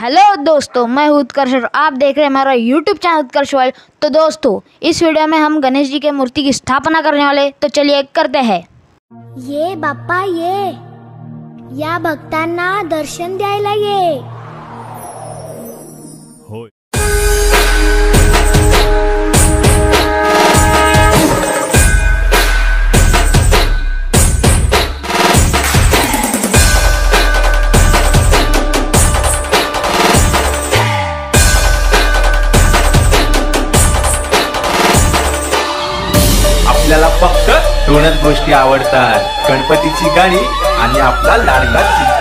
Hello दोस्तों, मैं हूँ उत्कर्ष और आप देख रहे हैं हमारा यूट्यूब चैनल उत्कर्ष वर्ल्ड। तो दोस्तों, इस वीडियो में हम गणेश जी के मूर्ति की स्थापना करने वाले, तो चलिए करते हैं। ये बाप्पा या भक्तांना दर्शन द्यायला ये। आपल्याला फक्त दोनच गोष्टी आवडतात, गणपतीची गाणी आणि आपला लाडका चिमटा।